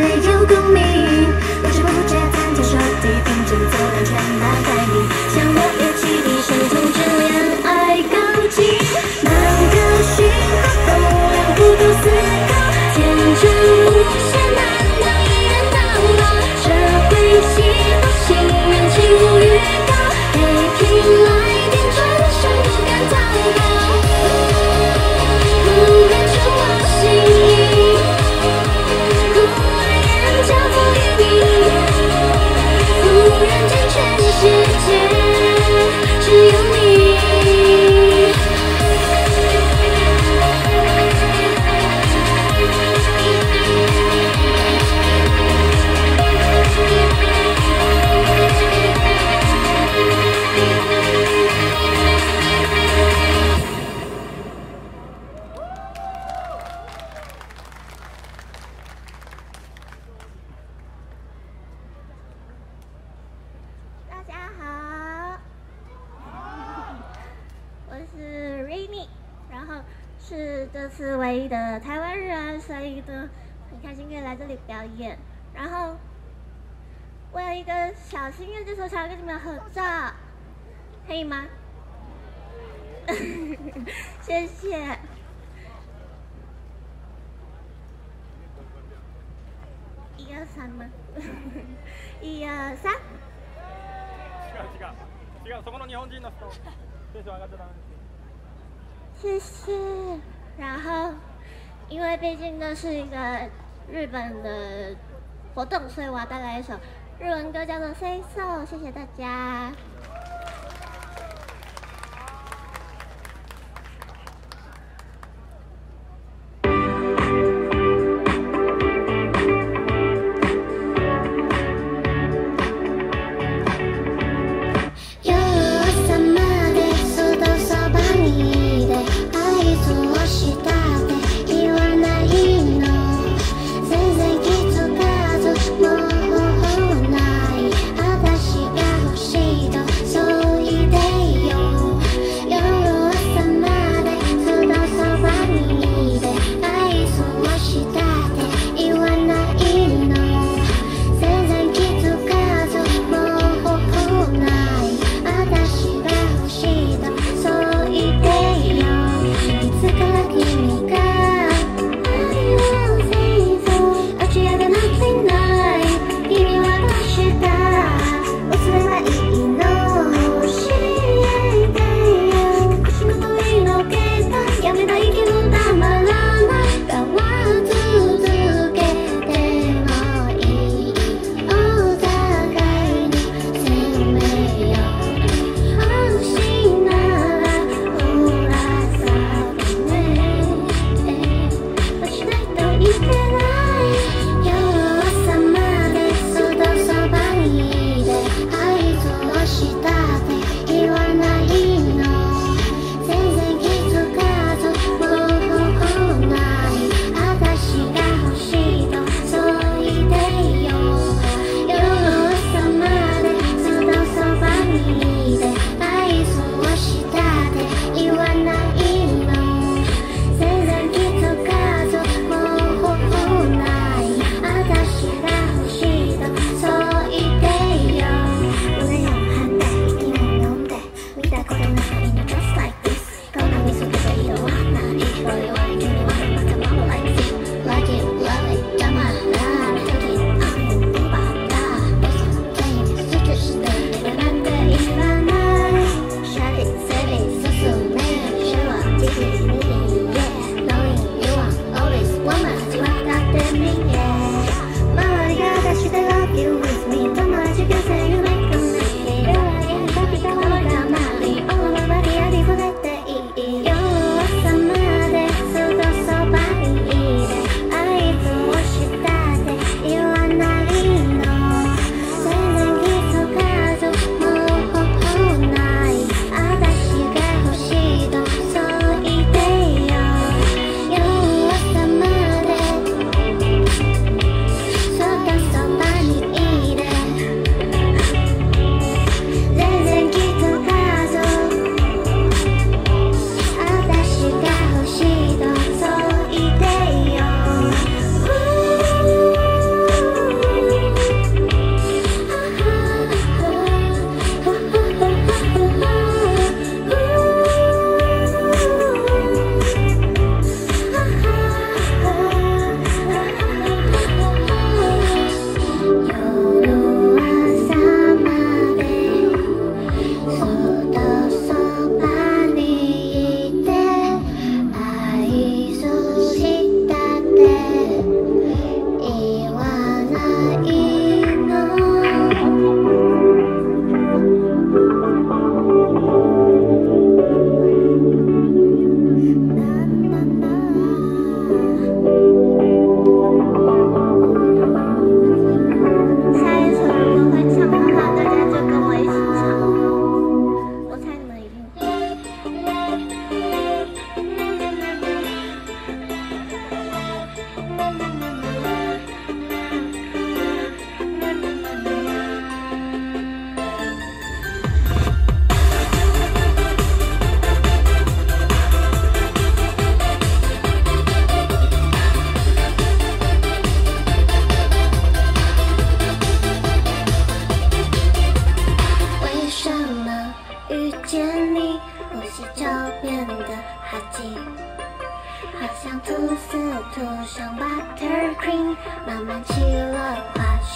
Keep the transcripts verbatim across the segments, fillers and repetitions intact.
有共鸣。不知不觉参加手机，并正走两圈那台你，像我乐器的声同之恋爱钢琴，满个讯号风凉不动思考，天真无邪难道一人到老？社会系统性人情无预告，黑屏来电转身不敢祷告，忽然出我心意，忽然交付于你，忽然间全世界只有你。大家好，我是 Rainy， 然后是这次唯一的台湾人，所以呢很开心可以来这里表演。然后我有一个小心愿，就是我想要跟你们合照，可以吗？谢谢。一二三吗？一二三。 違う違う違う、そこの日本人の人テンション上がっちゃダメです。 谢谢。然后，因为毕竟这是一个日本的活动，所以我要带来一首日文歌，叫做《Say So》。谢谢大家。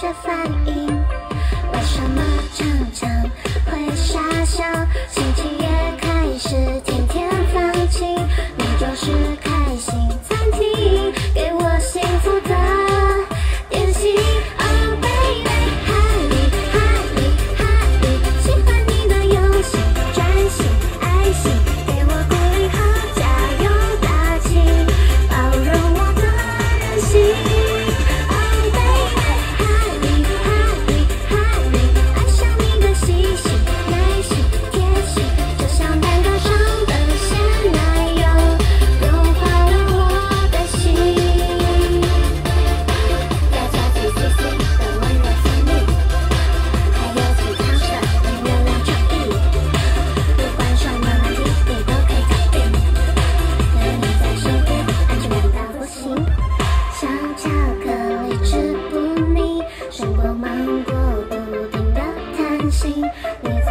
些反应。为什么常常会傻笑？心情也开始天天放晴，你就是开心餐厅，给我幸福的点心。Oh baby， 哈利哈利哈利，喜欢你的用心、专心、爱心，给我鼓励和加油打气，包容我的任性。Oh baby， 哈利哈利哈利，爱上你的细心、耐心、贴心，就像蛋糕上的鲜奶油，融化了我的心。要加最 C C 的温柔甜蜜，还有最烫手的月亮创意，不管什么难题你都可以搞定，有你在身边，安全感到不行。小巧克力吃不腻，胜过芒果布丁的弹性。你